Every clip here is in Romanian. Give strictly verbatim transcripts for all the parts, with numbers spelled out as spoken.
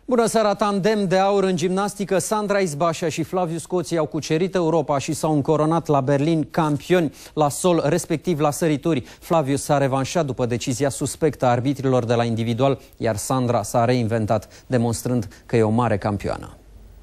Bună seara! Tandem de aur în gimnastică, Sandra Izbașa și Flaviu Scoții au cucerit Europa și s-au încoronat la Berlin campioni la sol, respectiv la sărituri. Flaviu s-a revanșat după decizia suspectă a arbitrilor de la individual, iar Sandra s-a reinventat, demonstrând că e o mare campioană.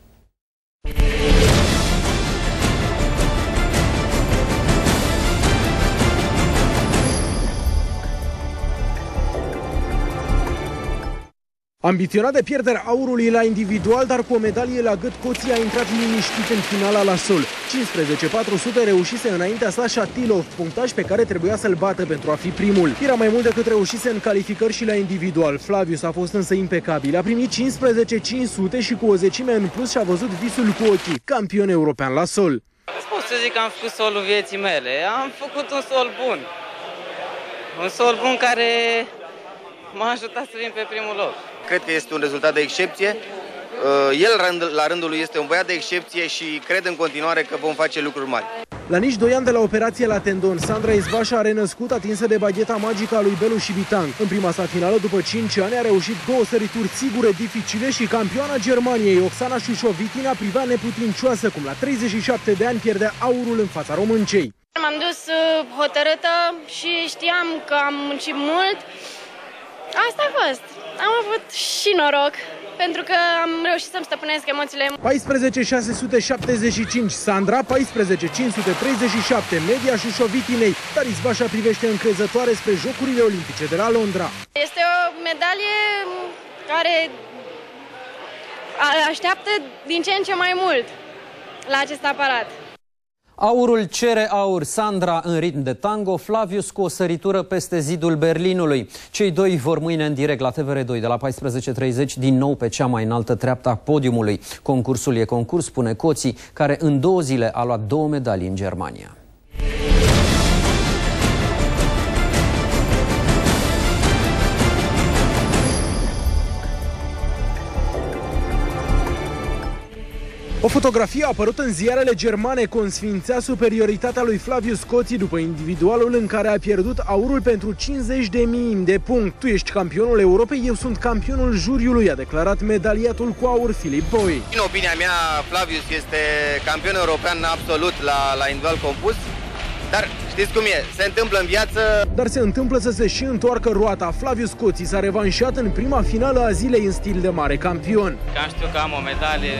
Ambiționat de pierderea aurului la individual, dar cu o medalie la gât, Coții a intrat liniștit în finala la sol. cincisprezece patru sute reușise înaintea sa Shatilov, punctaj pe care trebuia să-l bată pentru a fi primul. Era mai mult decât reușise în calificări și la individual. Flavius a fost însă impecabil. A primit cincisprezece cinci sute și cu o zecime în plus și-a văzut visul cu ochii. Campion european la sol. Pot să zic că am făcut solul vieții mele. Am făcut un sol bun. Un sol bun care m-a ajutat să vin pe primul loc. Cred că este un rezultat de excepție. El, la rândul lui, este un băiat de excepție și cred în continuare că vom face lucruri mari. La nici doi ani de la operație la tendon, Sandra Izbașa a renăscut atinsă de bagheta magică a lui Belu Șibitang. În prima sa finală, după cinci ani, a reușit două sărituri sigure, dificile și campioana Germaniei, Oksana Șușovitina, privea neputincioasă cum la treizeci și șapte de ani pierdea aurul în fața româncei. M-am dus hotărâtă și știam că am muncit mult. Asta a fost. Am avut și noroc, pentru că am reușit să-mi stăpânesc emoțiile. paisprezece șase sute șaptezeci și cinci Sandra, paisprezece cinci sute treizeci și șapte media Șușovitinei, dar Izbașa privește încrezătoare spre Jocurile Olimpice de la Londra. Este o medalie care așteaptă din ce în ce mai mult la acest aparat. Aurul cere aur, Sandra în ritm de tango, Flavius cu o săritură peste zidul Berlinului. Cei doi vor mâine în direct la T V R doi de la paisprezece treizeci din nou pe cea mai înaltă treaptă a podiumului. Concursul e concurs, spune Coții, care în două zile a luat două medalii în Germania. O fotografie a apărut în ziarele germane consfințea superioritatea lui Flaviu Scoții după individualul în care a pierdut aurul pentru cincizeci de mii de punct. Tu ești campionul Europei, eu sunt campionul juriului, a declarat medaliatul cu aur Filip Boi. În opinia mea, Flavius este campion european absolut la, la individual compus. Dar știți cum e, se întâmplă în viață. Dar se întâmplă să se și întoarcă roata. Flaviu Scoții s-a revanșat în prima finală a zilei în stil de mare campion. Că am știut că am o medalie,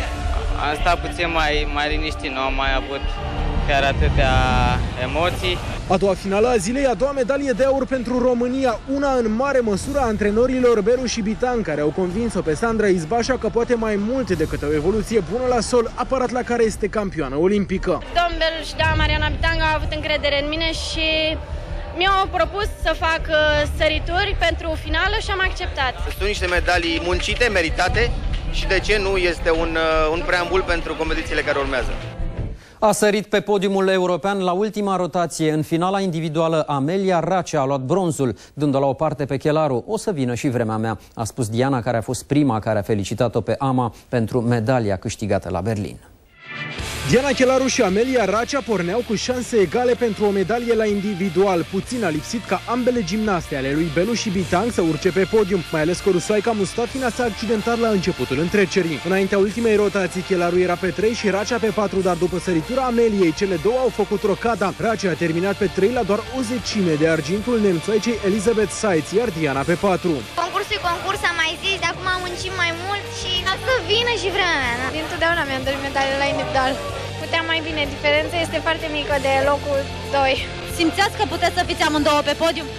am stat puțin mai, mai liniștit, nu am mai avut chiar atâtea emoții. A doua finală a zilei, a doua medalie de aur pentru România, una în mare măsură a antrenorilor Belu Șibitang, care au convins-o pe Sandra Izbașa că poate mai mult decât o evoluție bună la sol, aparat la care este campioană olimpică. Domnul Belu și doamna Mariana Bitang au avut încredere în mine și mi-au propus să fac sărituri pentru finală și am acceptat. Sunt niște medalii muncite, meritate și de ce nu este un, un preambul pentru competițiile care urmează. A sărit pe podiumul european la ultima rotație. În finala individuală, Amelia Racea a luat bronzul, dând-o la o parte pe Chelaru. O să vină și vremea mea, a spus Diana, care a fost prima care a felicitat-o pe Ama pentru medalia câștigată la Berlin. Diana Chelaru și Amelia Racea porneau cu șanse egale pentru o medalie la individual. Puțin a lipsit ca ambele gimnaste ale lui Belu Șibitang să urce pe podium, mai ales că Rusoaica Mustafina s-a accidentat la începutul întrecerii. Înaintea ultimei rotații, Chelaru era pe trei și Racea pe patru, dar după săritura Ameliei, cele două au făcut rocada. Racea a terminat pe trei la doar o zecime de argintul nemțoaicei Elizabeth Seitz, iar Diana pe patru. Concursul e concurs, am mai zis, de acum am muncit mai mult și să vină și vremea mea. Dintotdeauna mi-am dorit medalie la individual. Puteam mai bine, diferența este foarte mică de locul doi. Simțeați că puteți să fiți amândouă pe podium?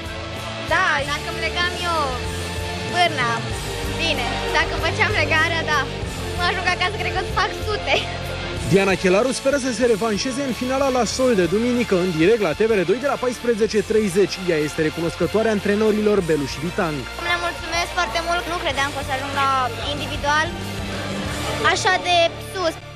Da, dacă îmi legam eu pârna, bine. Dacă făceam legarea, da. Mă ajung acasă, cred că îți fac sute. Diana Chelaru speră să se revanșeze în finala la sol de duminică, în direct la T V R doi de la paisprezece treizeci. Ea este recunoscătoare antrenorilor Belu Șibitang. Le mulțumesc foarte mult, nu credeam că o să ajung la individual așa de sus.